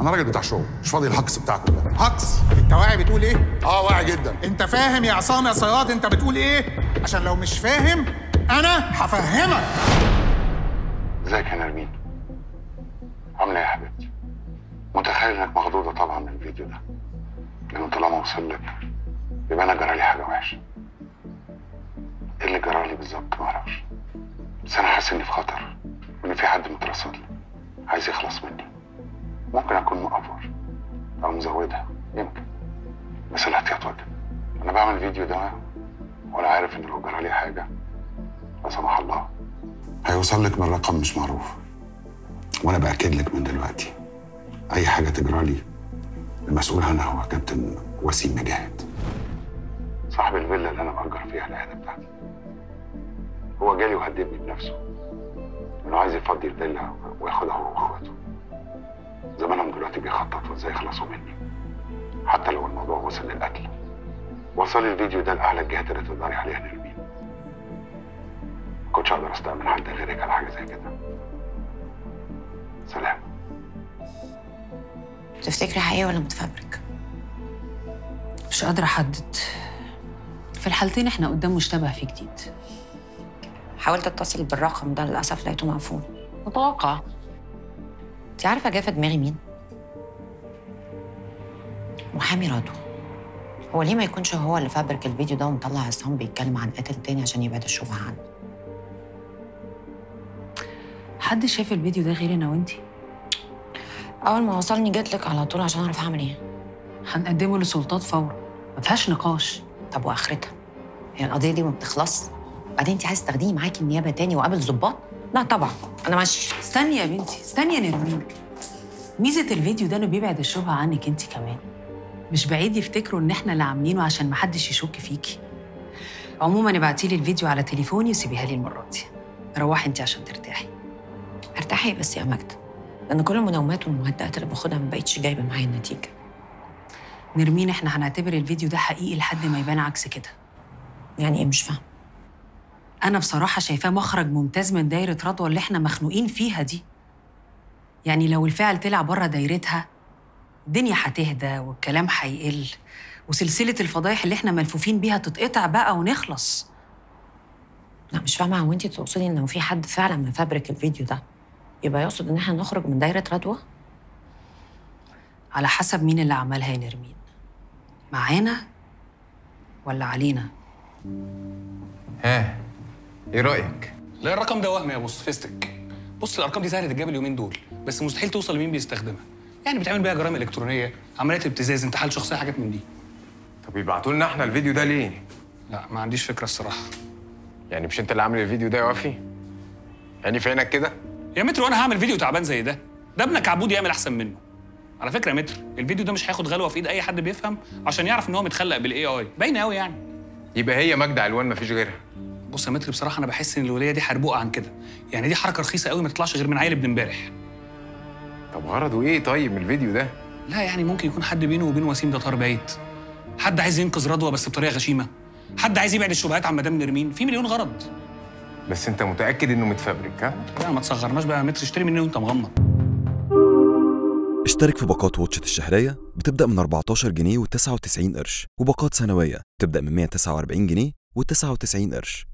انا راجل بتاع شغل، مش فاضي الهكس بتاعكم ده. هكس؟ انت واعي بتقول ايه؟ واعي جدا. انت فاهم يا عصام يا صياد انت بتقول ايه؟ عشان لو مش فاهم انا هفهمك. ازيك يا نرمين؟ عامله ايه يا حبيبتي؟ متخيل انك مخضوضه طبعا من الفيديو ده، لانه طالما وصل لك يبقى انا جرالي حاجه وحشه. ايه اللي جرالي بالظبط معرفش، بس انا حاسس اني في خطر، وان في حد مترصد لي عايز يخلص مني. ممكن اكون مقفر او مزودها يمكن، بس الاحتياط واجب. انا بعمل الفيديو ده وانا عارف ان لو جرالي حاجه لا سمح الله هيوصل لك من رقم مش معروف، وانا باكد لك من دلوقتي اي حاجه تجرالي المسؤول عنها هو كابتن وسيم مجاهد، صاحب الفيلا اللي انا مأجر فيها العياده بتاعتي. هو جالي وهددني بنفسه انه عايز يفضي الفيلا وياخدها هو واخواته. زمانهم دلوقتي بيخططوا ازاي يخلصوا مني، حتى لو الموضوع وصل للقتل. وصل الفيديو ده لاعلى الجهات اللي تقدري عليها نرمين. ما كنتش اقدر استأمن حد غيرك على حاجه زي كده. سلام. تفتكري حقيقي ولا متفبرك؟ مش قادرة أحدد. في الحالتين احنا قدام مشتبه فيه جديد. حاولت اتصل بالرقم ده للاسف لقيته مقفول. متوقع. انت عارفه جه في دماغي مين؟ محامي رضوى. هو ليه ما يكونش هو اللي فبرك الفيديو ده ومطلع عصام بيتكلم عن قاتل تاني عشان يبعد الشبهه عنه؟ حد شاف الفيديو ده غير انا وانتي؟ اول ما وصلني جيت لك على طول عشان اعرف اعمل ايه. هنقدمه للسلطات فورا، ما فيهاش نقاش. طب واخرتها؟ هي القضيه دي ما بتخلص؟ بعدين انت عايزه تاخديني معاكي النيابه تاني وقابل ظباط؟ لا طبعا انا ماشيه. استني يا بنتي، استني يا نرمين. ميزه الفيديو ده انه بيبعد الشبهه عنك انت كمان. مش بعيد يفتكروا ان احنا اللي عاملينه عشان ما حدش يشك فيكي. عموما ابعتي لي الفيديو على تليفوني وسيبيها لي المره دي. روحي انت عشان ترتاحي. ارتاحي بس يا ماجدة، لان كل المنومات والمهدئات اللي باخدها ما بقتش جايبه معايا النتيجه. نرمين احنا هنعتبر الفيديو ده حقيقي لحد ما يبان عكس كده. يعني ايه؟ مش فاهم. أنا بصراحة شايفاه مخرج ممتاز من دايرة رضوى اللي إحنا مخنوقين فيها دي. يعني لو الفعل طلع بره دايرتها الدنيا هتهدى والكلام هيقل وسلسلة الفضايح اللي إحنا ملفوفين بيها تتقطع بقى ونخلص. لا مش فاهمة، هو أنتِ تقصدي إن لو في حد فعلا مفبرك الفيديو ده يبقى يقصد إن إحنا نخرج من دايرة رضوى؟ على حسب مين اللي عملها يا نرمين. معانا ولا علينا؟ ها ايه رأيك؟ لا الرقم ده وهم يا بص فيستك. بص الارقام دي سهله تتجاب اليومين دول، بس مستحيل توصل لمين بيستخدمها. يعني بتعمل بيها جرائم الكترونيه، عمليات ابتزاز، انتحال شخصيه، حاجات من دي. طب يبعتوا لنا احنا الفيديو ده ليه؟ لا ما عنديش فكره الصراحه. يعني مش انت اللي عامل الفيديو ده يا وفي؟ يعني في عينك كده؟ يا متر وانا هعمل فيديو تعبان زي ده؟ ده ابنك عبود يعمل احسن منه. على فكره يا متر الفيديو ده مش هياخد غلوه في ايد اي حد بيفهم عشان يعرف ان هو متخلق بالاي اي، باينه قوي يعني. يبقى هي ماجدة علوان مفيش غيرها. بص يا متر بصراحه انا بحس ان الوليه دي حربوقه عن كده، يعني دي حركه رخيصه قوي ما تطلعش غير من عيل ابن امبارح. طب غرضه ايه طيب من الفيديو ده؟ لا يعني ممكن يكون حد بينه وبين وسيم ده طار بايت، حد عايز ينقذ رضوى بس بطريقه غشيمه، حد عايز يبعد الشبهات عن مدام نرمين، في مليون غرض. بس انت متأكد انه متفبرك ها؟ لا ما تصغرناش بقى يا متر، اشتري مني وانت مغمض. اشترك في باقات واتشت الشهرية بتبدأ من 14 جنيه و99 قرش، وباقات سنوية تبدأ من 149 جنيه و99 قرش.